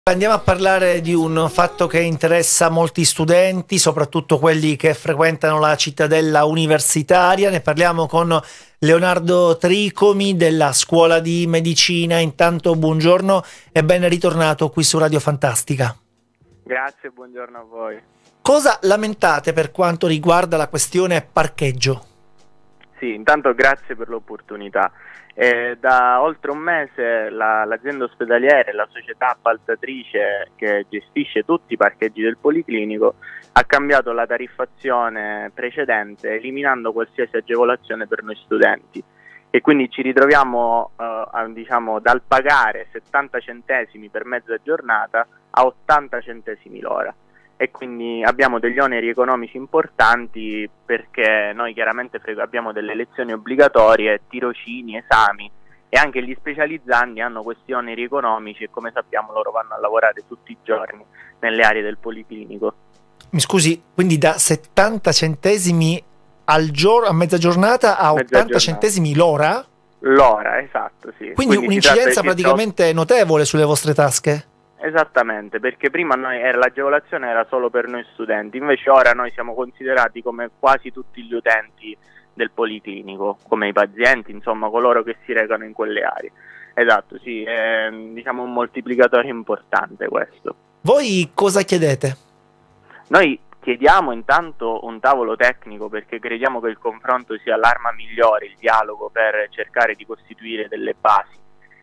Andiamo a parlare di un fatto che interessa molti studenti, soprattutto quelli che frequentano la cittadella universitaria. Ne parliamo con Leonardo Tricomi della Scuola di Medicina. Intanto buongiorno e ben ritornato qui su Radio Fantastica. Grazie, buongiorno a voi. Cosa lamentate per quanto riguarda la questione parcheggio? Sì, intanto grazie per l'opportunità. Da oltre un mese l'azienda ospedaliera e la società appaltatrice che gestisce tutti i parcheggi del Policlinico ha cambiato la tariffazione precedente, eliminando qualsiasi agevolazione per noi studenti. E quindi ci ritroviamo dal pagare 70 centesimi per mezza giornata a 80 centesimi l'ora. E quindi abbiamo degli oneri economici importanti perché noi chiaramente abbiamo delle lezioni obbligatorie, tirocini, esami, e anche gli specializzandi hanno questi oneri economici e, come sappiamo, loro vanno a lavorare tutti i giorni nelle aree del Policlinico. Mi scusi, quindi da 70 centesimi al giorno, a mezza giornata, a 80 centesimi l'ora? L'ora, esatto, sì. Quindi un'incidenza praticamente notevole sulle vostre tasche? Esattamente, perché prima l'agevolazione era solo per noi studenti, invece ora noi siamo considerati come quasi tutti gli utenti del Policlinico, come i pazienti, insomma coloro che si recano in quelle aree. Esatto, sì, è un moltiplicatore importante questo. Voi cosa chiedete? Noi chiediamo intanto un tavolo tecnico, perché crediamo che il confronto sia l'arma migliore, il dialogo, per cercare di costituire delle basi.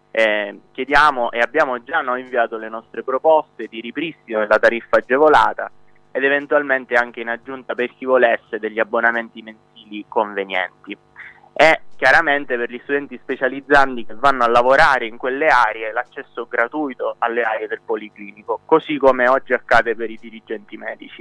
Chiediamo e abbiamo già noi inviato le nostre proposte di ripristino della tariffa agevolata ed eventualmente anche in aggiunta, per chi volesse, degli abbonamenti mensili convenienti. E chiaramente per gli studenti specializzanti che vanno a lavorare in quelle aree l'accesso gratuito alle aree del Policlinico, così come oggi accade per i dirigenti medici.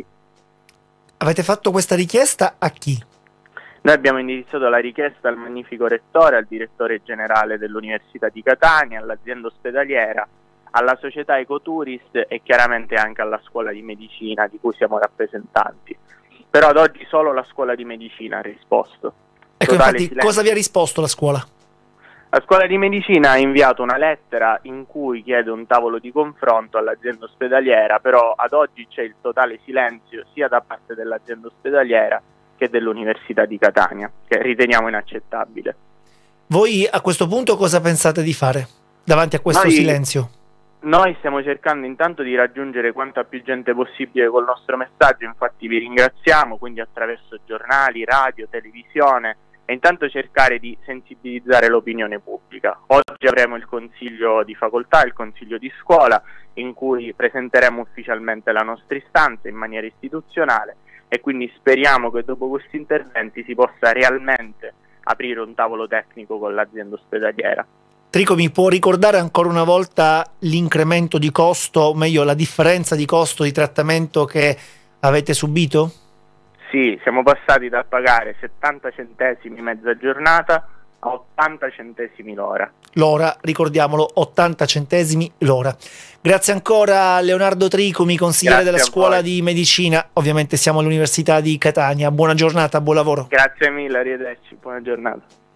Avete fatto questa richiesta a chi? Noi abbiamo indirizzato la richiesta al magnifico rettore, al direttore generale dell'Università di Catania, all'azienda ospedaliera, alla società Ecotourist e chiaramente anche alla scuola di medicina di cui siamo rappresentanti. Però ad oggi solo la scuola di medicina ha risposto. Ecco, infatti, cosa vi ha risposto la scuola? La scuola di medicina ha inviato una lettera in cui chiede un tavolo di confronto all'azienda ospedaliera, però ad oggi c'è il totale silenzio sia da parte dell'azienda ospedaliera che dell'Università di Catania, che riteniamo inaccettabile. Voi a questo punto cosa pensate di fare davanti a questo silenzio? Noi stiamo cercando intanto di raggiungere quanta più gente possibile col nostro messaggio, infatti vi ringraziamo, quindi attraverso giornali, radio, televisione, e intanto cercare di sensibilizzare l'opinione pubblica. Oggi avremo il consiglio di facoltà, il consiglio di scuola, in cui presenteremo ufficialmente la nostra istanza in maniera istituzionale, e quindi speriamo che dopo questi interventi si possa realmente aprire un tavolo tecnico con l'azienda ospedaliera. Tricomi, può ricordare ancora una volta l'incremento di costo, o meglio la differenza di costo di trattamento che avete subito? Sì, siamo passati dal pagare 70 centesimi mezza giornata a 80 centesimi l'ora. L'ora, ricordiamolo, 80 centesimi l'ora. Grazie ancora Leonardo Tricomi, consigliere della Scuola di Medicina. Ovviamente siamo all'Università di Catania. Buona giornata, buon lavoro. Grazie mille, arrivederci, buona giornata.